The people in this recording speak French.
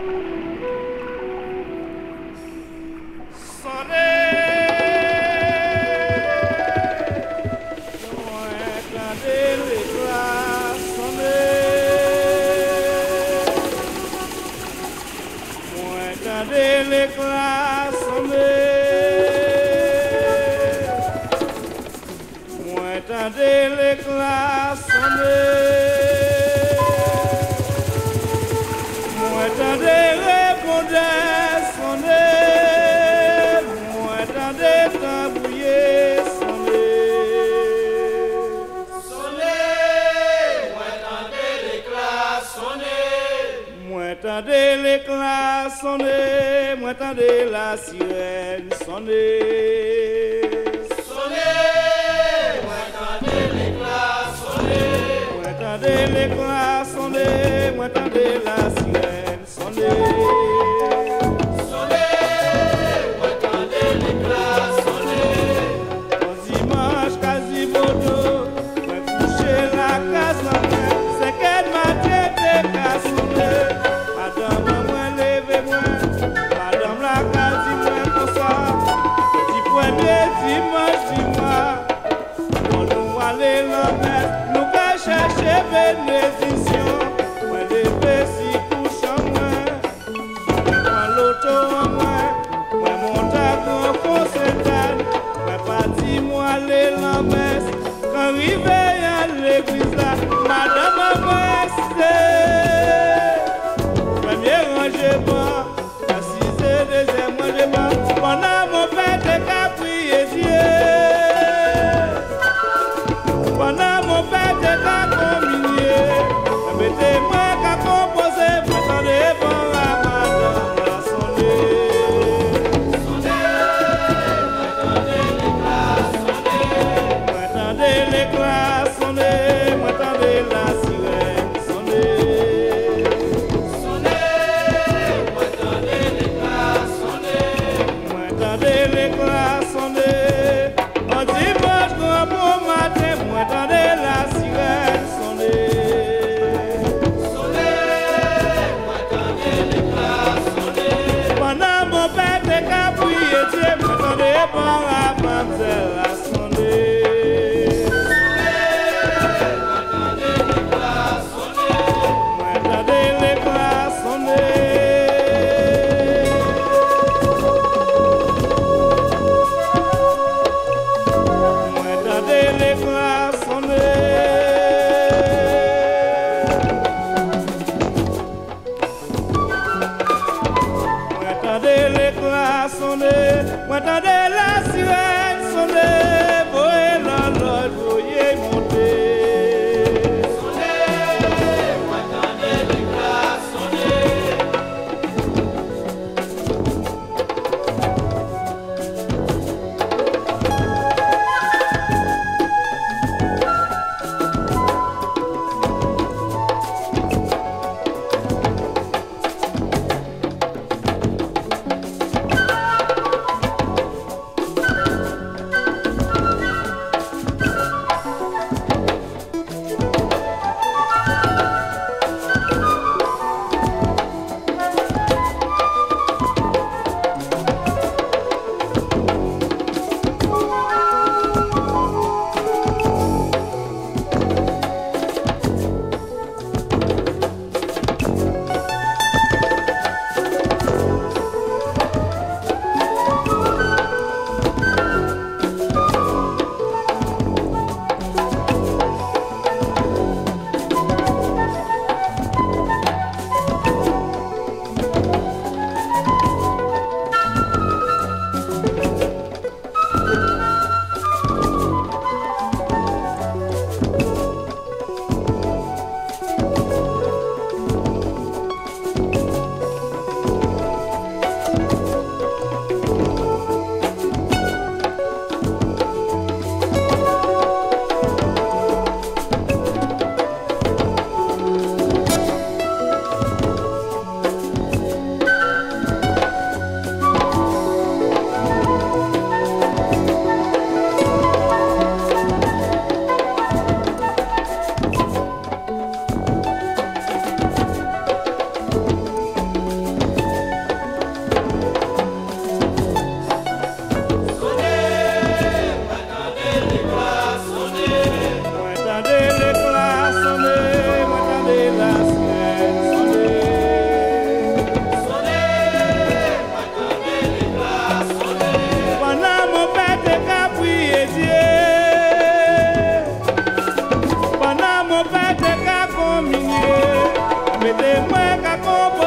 M'entendez la sirène sonner. Sonner, m'entendez l'éclat sonner. M'entendez l'éclat sonner, m'entendez la sirène sonner. Sonner, m'entendez l'éclat sonner. Au dimanche, quasi bodo, moi coucher la case la main, c'est qu'elle m'a traité qu'à sonner. Madame, moi levez-moi. Dimanche, dis-moi, on nous aller l'envers, nous qu'à chercher bénédiction. Moi, les petits couches en moi, moi, l'auto en moi monte à grand concentral, moi, parti, moi, aller l'envers, quand arrivé à l'église là, madame, moi, c'est premier rangement, assisé, deuxième rangement, pendant mon père de Capri. Pendant mon père de la communier, mettez-moi qu'à composer moi qu'à